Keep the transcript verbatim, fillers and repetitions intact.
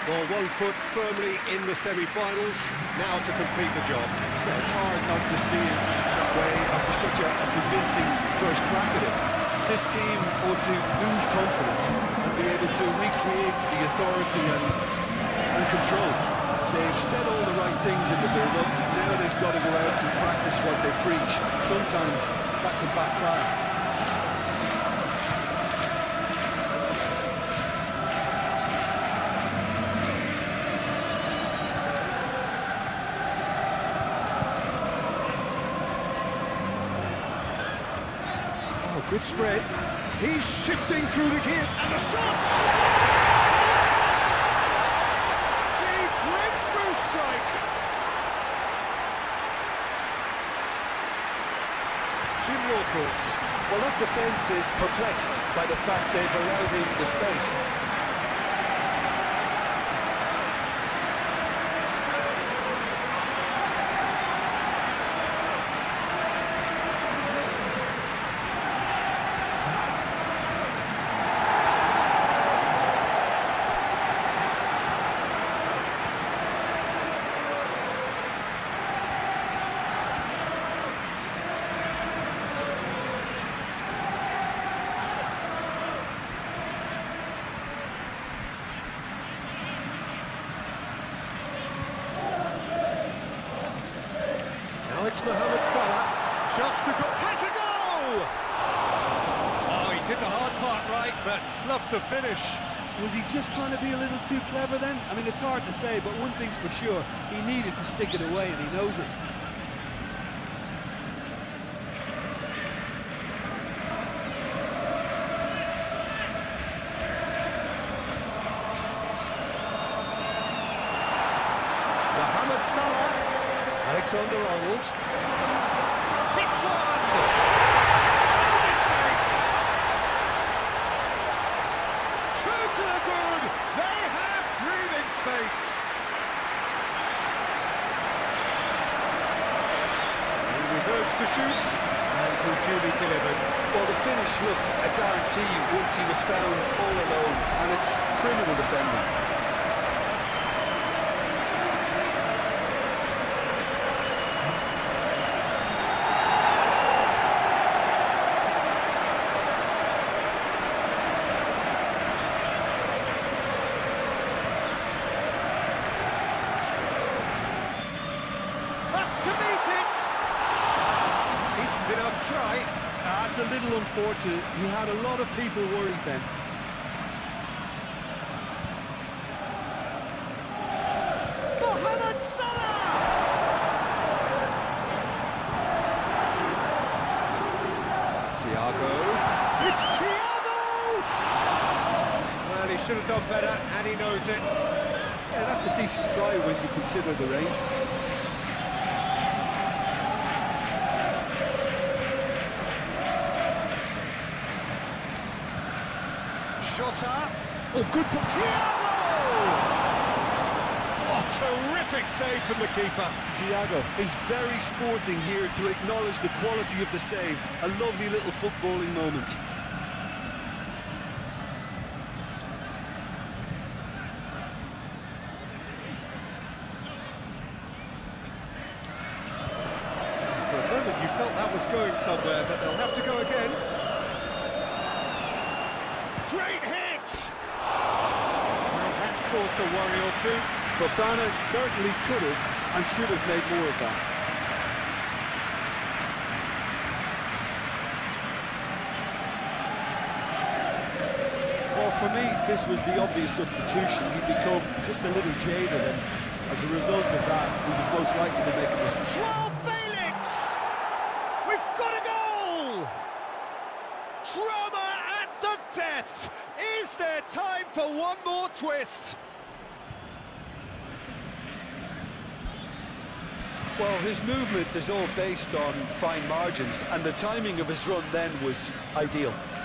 Well, one foot firmly in the semi-finals, now to complete the job. Yeah, it's hard not to see it that way after such a, a convincing first crack at it. This team ought to lose confidence and be able to recreate the authority and, and control. They've said all the right things in the build-up, now they've got to go out and practice what they preach. Sometimes that can backfire. Good spread. He's shifting through the gear, and the shots! The breakthrough strike! Jim, your thoughts? Well, that defence is perplexed by the fact they've allowed him the space. It's Mohamed Salah, just to go, has a goal! Oh, he did the hard part right, but fluffed the finish. Was he just trying to be a little too clever then? I mean, it's hard to say, but one thing's for sure, he needed to stick it away, and he knows it. Mohamed Salah. Alexander-Arnold. Hits one! No mistake! Two to the good! They have breathing space! He reverts to shoot, and who duly delivered. Well, the finish looked a guarantee once he was found all alone, and it's criminal defending. Try. That's a little unfortunate. He had a lot of people worried then. Mohamed Salah! Thiago. It's Thiago! Well, he should have done better, and he knows it. Yeah, that's a decent try when you consider the range. Shota. Oh, good ball. Thiago! Oh, terrific save from the keeper. Thiago is very sporting here to acknowledge the quality of the save. A lovely little footballing moment. For a moment you felt that was going somewhere, but they'll have to go again. Great hit! Well, that's caused a worry or two. Fofana certainly could have and should have made more of that. Well, for me, this was the obvious substitution. He'd become just a little jaded, and as a result of that, he was most likely to make a mistake. Joao Felix! We've got a goal! Drama at the death! Is there time for one more twist? Well, his movement is all based on fine margins, and the timing of his run then was ideal.